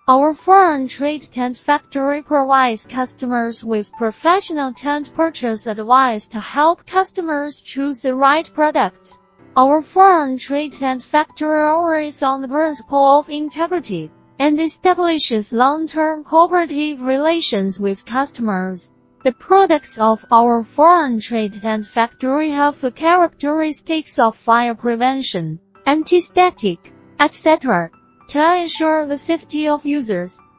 Our foreign trade tent factory provides customers with professional tent purchase advice to help customers choose the right products. Our foreign trade tent factory operates on the principle of integrity and establishes long-term cooperative relations with customers. The products of our foreign trade tent factory have the characteristics of fire prevention, anti-static, etc., to ensure the safety of users.